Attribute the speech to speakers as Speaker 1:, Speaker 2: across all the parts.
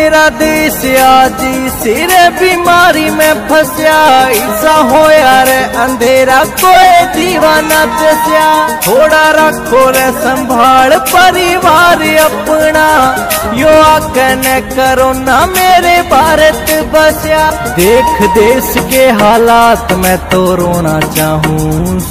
Speaker 1: मेरा देश आज सिरे बीमारी में फंसया, ऐसा हो यार अंधेरा कोई दीवाना दस्या। थोड़ा रखो रे संभाल परिवार अपना, यो आकन करो ना मेरे भारत बस्या। देख देश के हालात मैं तो रोना चाहूँ।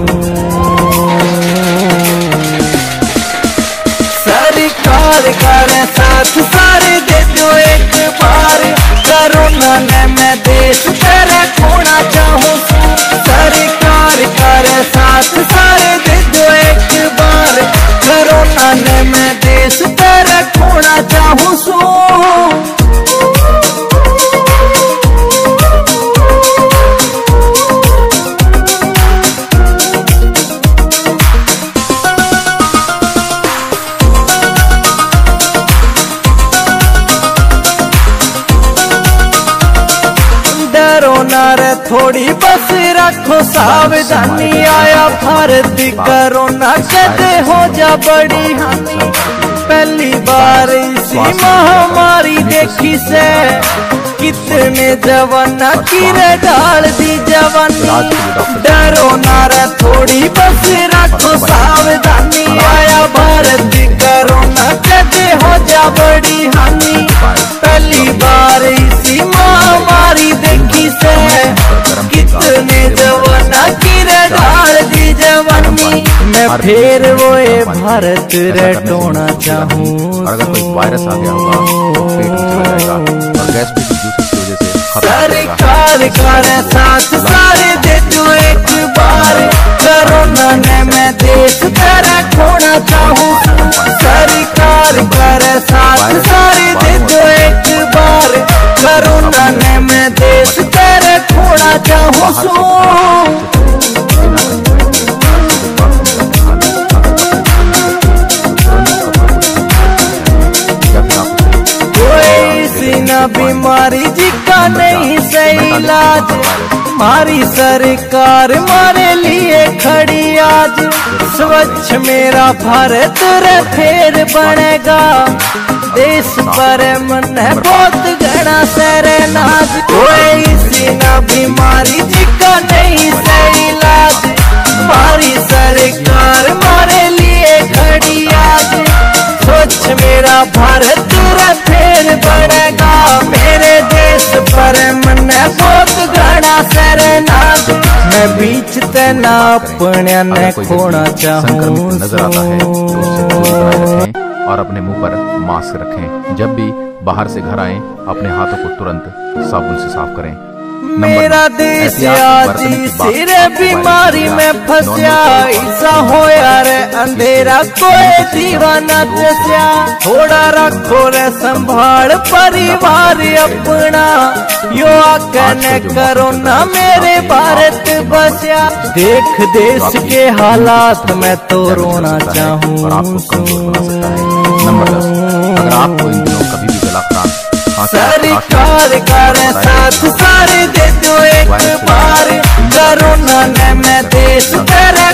Speaker 1: सरकार करे साथ सारे दे दो एक बार, कोरोना ने मैं देश तेरा खोना चाहूँ। सरकार करे साथ सारे दे दो एक बार, कोरोना ने मैं देश तेरा खोना चाहूँ। थोड़ी बस रखो सावधानी, आया भारत कोरोना कदे हो जा बड़ी हानि। पहली बार इसी महामारी देखी से, कितने जवाना कीरे डाल दी जवानी। डरो ना रे थोड़ी बस रखो सावधानी, आया भारत कोरोना कदे हो जा बड़ी हानि। पहली बार इसी महामारी देखी से, कितने जवाना कीरे डाल दी जवानी। मैं फिर वो भारत रे टोना चाहूँ।
Speaker 2: अगर कोई वायरस आ गया होगा तो पेट में चला जाएगा और गैस की वजह से
Speaker 1: सरकार करे साथ सारे दे दो एक बार, कोरोना ने मैं देश तेरा खोना चाहूँ। सरकार करे साथ सारे दे दो एक बार, कोरोना ने मैं देश तेरा खोना चाहूँ। बीमारी जिका नहीं सही इलाज, हमारी सरकार हमारे लिए खड़ी आज। स्वच्छ मेरा भारत रे फिर बनेगा, देश पर मन है बहुत घना सरे नाज। कोई सी ना बीमारी जिका नहीं सही इलाज, हमारी सरकार हमारे लिए खड़ी आज। स्वच्छ मेरा भारत रे फिर बनेगा, मेरे देश पर मन बहुत घना सरनाज। मैं बीच तना अपने ने खोना चाहूँ।
Speaker 2: नजर आता है तो उससे दूर रखें और अपने मुंह पर मास्क रखें। जब भी बाहर से घर आएं अपने हाथों को तुरंत साबुन से साफ करें।
Speaker 1: मेरा देश आज सिरे बीमारी में फंसया, ऐसा हो यार अंधेरा कोई दीवाना दस्या। थोड़ा रखो रे संभाल परिवार अपना, यो आकन करो ना मेरे भारत बस्या। देख देश के हालात मैं तो रोना चाहूँ।
Speaker 2: नंबर 10, अगर आपको इन दिनों कभी भी गला खराब,
Speaker 1: सरकार करे साथ सारे दे दो एक बार, कोरोना ने मैं देश तेरा